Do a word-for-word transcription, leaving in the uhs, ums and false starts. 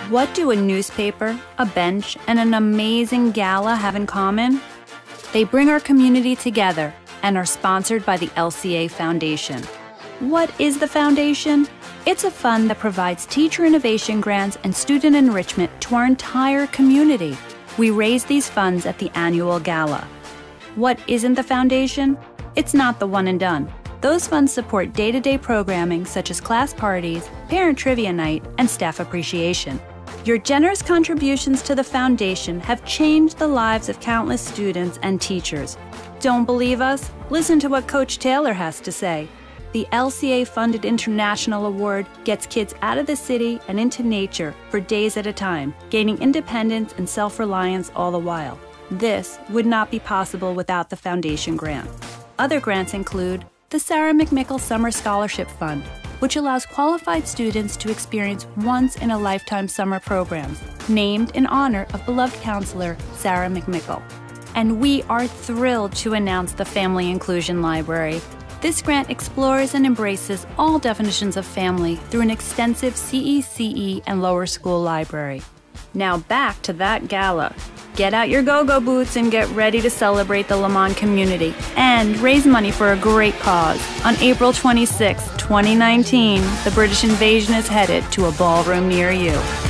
What do a newspaper, a bench, and an amazing gala have in common? They bring our community together and are sponsored by the L C A Foundation. What is the Foundation? It's a fund that provides teacher innovation grants and student enrichment to our entire community. We raise these funds at the annual gala. What isn't the Foundation? It's not the one and done. Those funds support day-to-day programming such as class parties, parent trivia night, and staff appreciation. Your generous contributions to the Foundation have changed the lives of countless students and teachers. Don't believe us? Listen to what Coach Taylor has to say. The L C A-funded International Award gets kids out of the city and into nature for days at a time, gaining independence and self-reliance all the while. This would not be possible without the Foundation grant. Other grants include the Sarah McMickle Summer Scholarship Fund, which allows qualified students to experience once-in-a-lifetime summer programs, named in honor of beloved counselor Sarah McMickle. And we are thrilled to announce the Family Inclusion Library. This grant explores and embraces all definitions of family through an extensive C E C E and lower school library. Now back to that gala. Get out your go-go boots and get ready to celebrate the Lamont community and raise money for a great cause. On April twenty-sixth, twenty nineteen, the British invasion is headed to a ballroom near you.